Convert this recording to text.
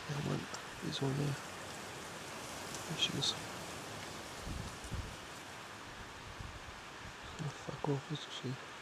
Yeah, man, he's on there. There she is. Fuck off, isn't she?